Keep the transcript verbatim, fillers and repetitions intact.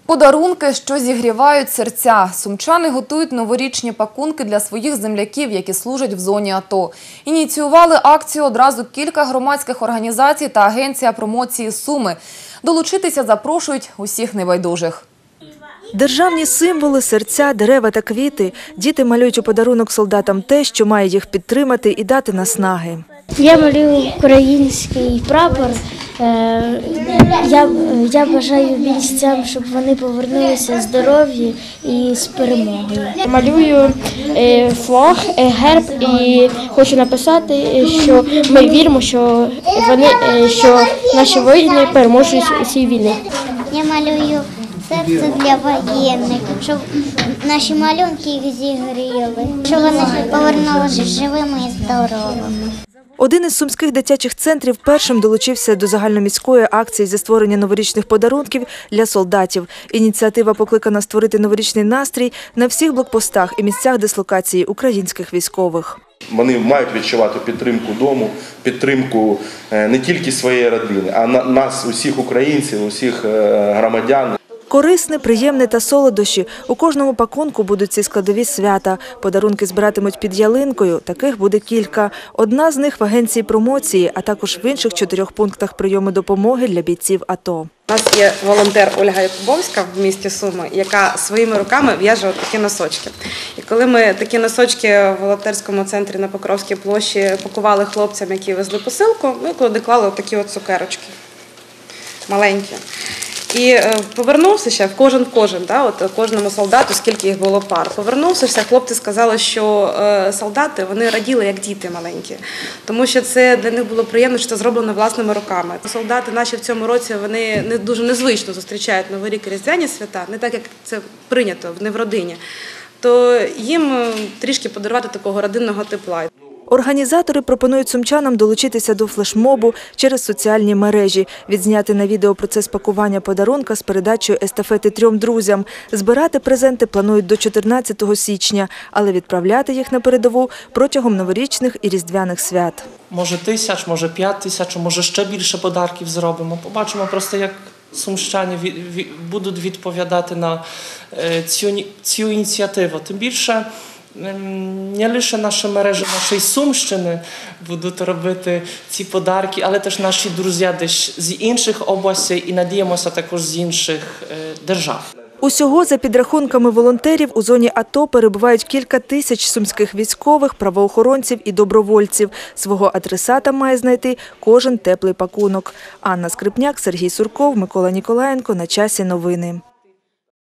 Подарунки, що зігрівають серця. Сумчани готують новорічні пакунки для своїх земляків, які служать в зоні АТО. Ініціювали акцію одразу кілька громадських організацій та агенція промоції Суми. Долучитися запрошують усіх небайдужих. Державні символи, серця, дерева та квіти. Діти малюють у подарунок солдатам те, що має їх підтримати і дати наснаги. Я малюю український прапор. Я, я бажаю бійцям, щоб вони повернулися здорові і з перемогою. Малюю флаг, герб і хочу написати, що ми віримо, що вони, що наші воїни переможуть цієї війни. Я малюю серце для воєнних, щоб наші малюнки їх зігріли, щоб вони повернулися живими і здоровими. Один із сумських дитячих центрів першим долучився до загальноміської акції зі створення новорічних подарунків для солдатів. Ініціатива покликана створити новорічний настрій на всіх блокпостах і місцях дислокації українських військових. Вони мають відчувати підтримку дому, підтримку не тільки своєї родини, а нас, усіх українців, усіх громадян. Корисне, приємне та солодощі. У кожному пакунку будуть ці складові свята. Подарунки збиратимуть під ялинкою. Таких буде кілька. Одна з них в агенції промоції, а також в інших чотирьох пунктах прийому допомоги для бійців АТО. У нас є волонтер Ольга Якубовська в місті Суми, яка своїми руками в'яже такі носочки. І коли ми такі носочки в волонтерському центрі на Покровській площі пакували хлопцям, які везли посилку, ми туди клали такі от цукерочки маленькі. І повернувся ще в кожен кожен, да, от кожному солдату, скільки їх було пар. Повернувся, хлопці сказали, що е, солдати, вони раділи як діти маленькі, тому що це для них було приємно, що це зроблено власними руками. Солдати наші в цьому році, вони не дуже незвично зустрічають Новий рік і Різдвяні свята, не так як це прийнято, не в родині, то їм трішки подарувати такого родинного тепла. Організатори пропонують сумчанам долучитися до флешмобу через соціальні мережі, відзняти на відео процес пакування подарунка з передачею естафети трьом друзям. Збирати презенти планують до чотирнадцятого січня, але відправляти їх на передову протягом новорічних і різдвяних свят. Може тисяч, може п'ять тисяч, може ще більше подарків зробимо. Побачимо просто, як сумщані будуть відповідати на цю, цю ініціативу. Тим більше, не лише наші мережі нашої Сумщини будуть робити ці подарки, але теж наші друзі десь з інших областей і, надіємося, також з інших держав. Усього, за підрахунками волонтерів, у зоні АТО перебувають кілька тисяч сумських військових, правоохоронців і добровольців. Свого адресата має знайти кожен теплий пакунок. Анна Скрипняк, Сергій Сурков, Микола Ніколаєнко. На часі новини.